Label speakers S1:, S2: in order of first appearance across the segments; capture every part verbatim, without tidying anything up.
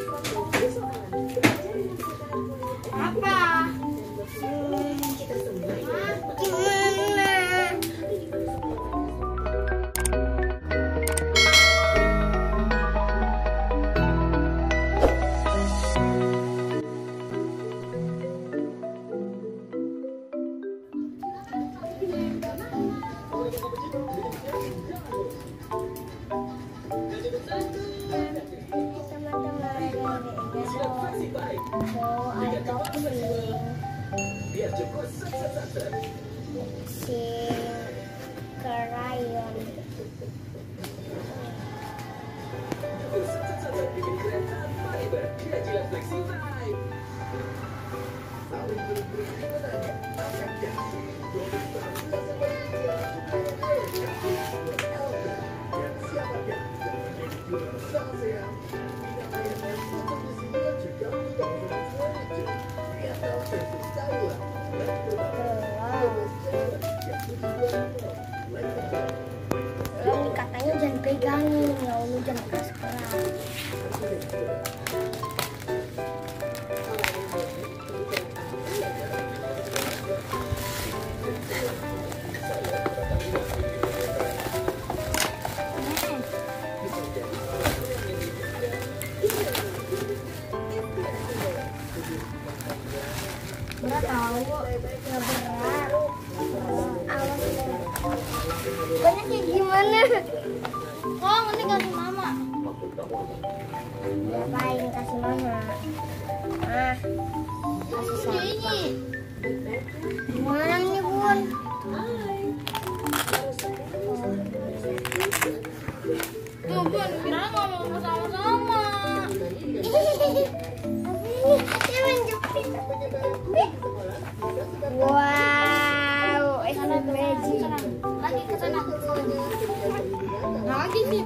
S1: Apa? Si krayon. Ini katanya jangan pegangin, ya Allah, jangan keras-keras. Berat tahu, nggak berat. Awas deh. Banyak kayak gimana? Oh, ini kasih mama. Ngapain kasih mama? Ah, kasih sampah. Gimana nih, Bun? Tuh, Bun, kira ngomong sama-sama. Dia menjepit. Wow, itu magic. Lagi ke sana. Lagi sih.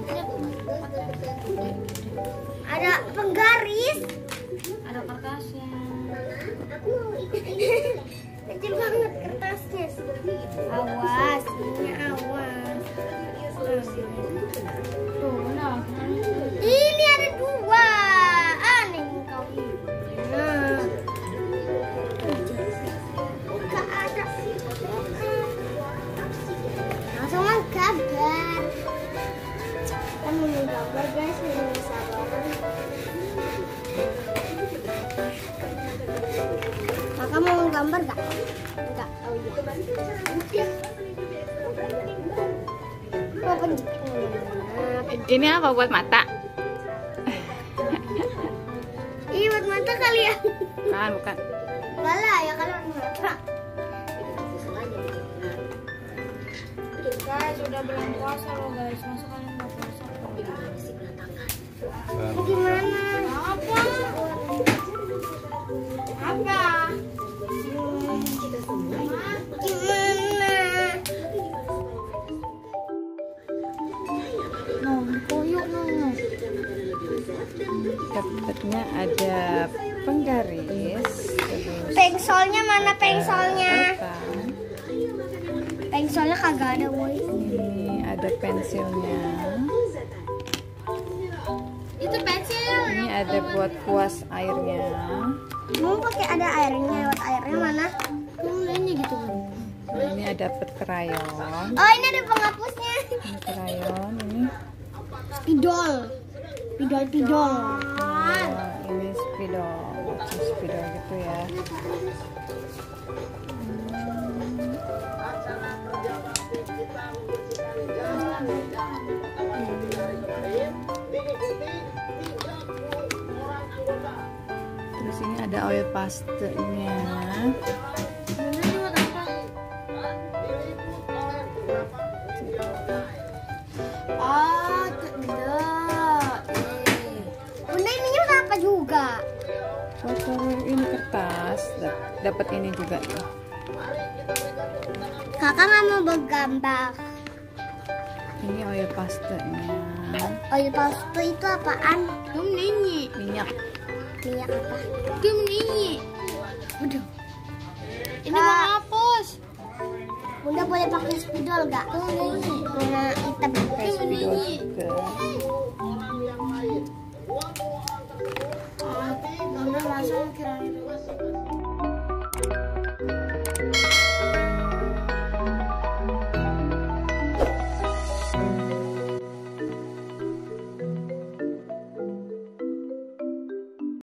S1: Ada penggaris. Ada kertasnya. Aku mau ikut ini. Kecil banget kertasnya. Awas, ini awas. Tuh, nah. Ini ada dua. Aneh kau. Nah. Gak ada. Langsung menggambar. Kita mau menggambar, guys. Ini sabaran. Kakak mau menggambar gak? Enggak. Oh iya. Udah. Mau penjepit.
S2: Ini apa, buat mata?
S1: Ini buat mata kali ya?
S2: Bukan, bukan.
S1: Malah ya kalau mata. Guys, sudah bulan puasa loh guys. Masa kalian nggak puasa? Gimana? Apa? Apa? Gimana?
S2: No, koyok no. Dapatnya ada penggaris.
S1: Pensolnya mana pensolnya?
S2: Apa?
S1: Pensolnya kagak ada, woi.
S2: Ini ada pensilnya.
S1: Itu pensil.
S2: Ini ada buat kuas airnya.
S1: Mau pakai ada airnya, buat airnya mana? Mulainya gitu kan.
S2: Nah, ini ada dapat krayon.
S1: Oh, ini ada penghapusnya.
S2: Ini krayon, ini.
S1: Spidol. Spidol, spidol.
S2: Oh, ini spidol, spidol gitu ya. Terus ini ada oil pastenya.
S1: Oh, tidak. Bunda, ininya apa juga?
S2: Buat taruh ini kertas, dapat ini juga nih.
S1: Kakak nggak mau bergambar.
S2: Ini oil pastenya.
S1: Oil paste itu apaan? Kamu nyanyi.
S2: Minyak.
S1: Minyak apa? Kamu nyanyi. Udah. Ini mau hapus. Bunda boleh pakai spidol gak? Kamu nyanyi. Warna hitam.
S2: Pakai spidol juga.